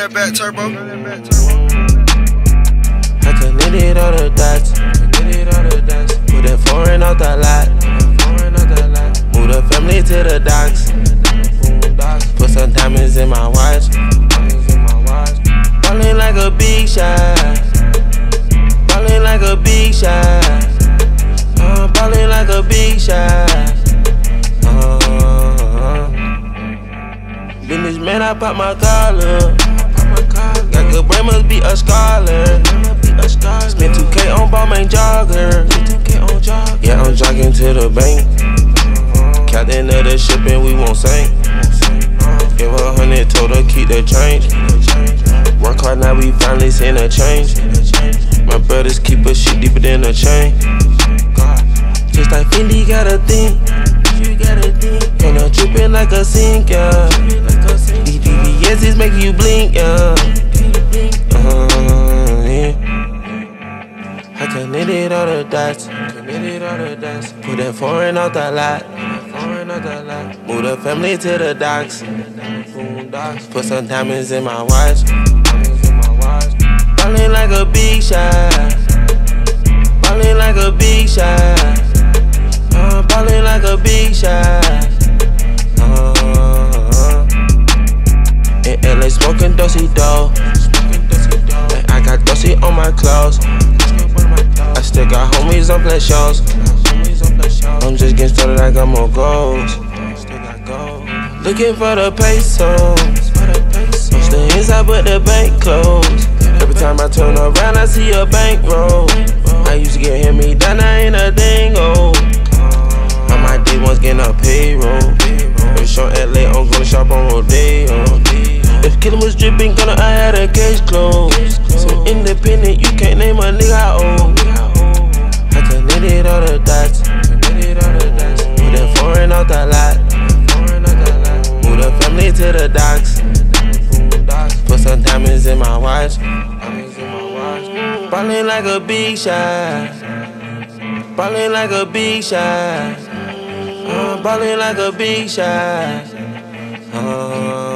that back, Turbo. I connected all the dots. Put that foreign out the lot. Move the family to the docks. Put some diamonds in my watch. Ballin' like a big shot. Ballin' like a big shot. Ballin' like a big shot. Businessman, I pop my collar. Got good brain, must be a scholar. Spent 2K on Balmain jogger. Yeah, I'm jogging to the bank. Captain of the ship and we won't sink. Give her 100, told her keep the change. Work hard, now we finally seen a change. My brothers keep a shit deeper than a chain. Just like Fendi got a thing. And I'm trippin' like a sink, yeah. These BBS's make you blink, yeah. I connected all the dots. Put that foreign out the lot. Move the family to the docks. Put some diamonds in my watch. Ballin' like a big shot. Ballin' like a big shot. Ballin' like a big shot. In LA smoking Dosey-Do. And I got Dosey on my clothes. I still got homies on play shows. I'm just getting started, I got more goals. Looking for the pesos. I'm still inside but the bank closed. Every time I turn around I see a bankroll. I used to get me down, I ain't a dingo. On my day ones getting a payroll. Every show LA, I'm gonna shop on Rodeo. If Killin was dripping, I had a case closed. So independent, you can't name a nigga I owe. I connected all the dots. Put that foreign out the lot. Move the family to the docks. Put some diamonds in my watch. Ballin' like a big shot. Ballin' like a big shot. Ballin' like a big shot.